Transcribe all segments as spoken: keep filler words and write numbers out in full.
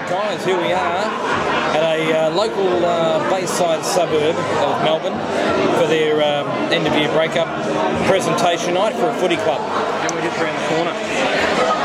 Alright guys, here we are at a uh, local uh, Bayside suburb of Melbourne for their um, end of year breakup presentation night for a footy club. And we're just around the corner.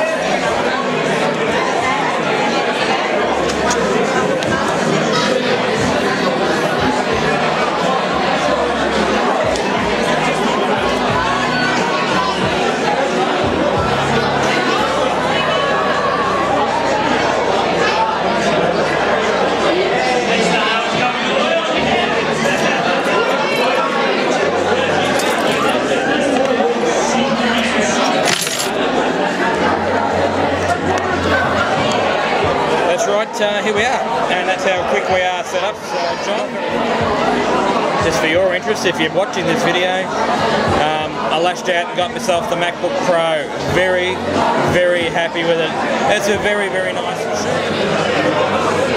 Right, uh, here we are, and that's how quick we are set up. So, John, just for your interest, if you're watching this video, um, I lashed out and got myself the MacBook Pro. Very, very happy with it. It's a very, very nice machine.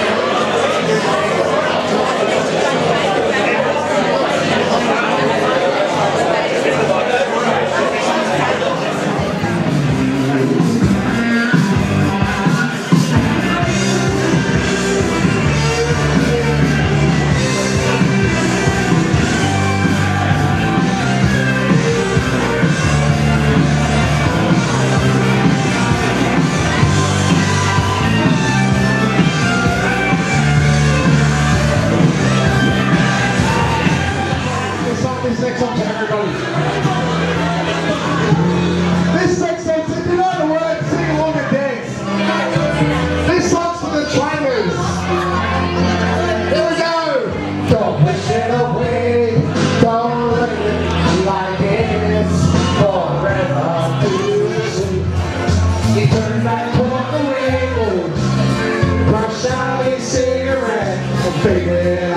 This next song to everybody. This next song, if you know the words, sing along and dance. This song's for the trainers. Here we go. Don't push it away. Don't let it like it's forever. He turned back on the window, brushed out his cigarette, and figured